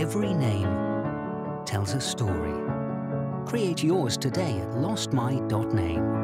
Every name tells a story. Create yours today at lostmy.name.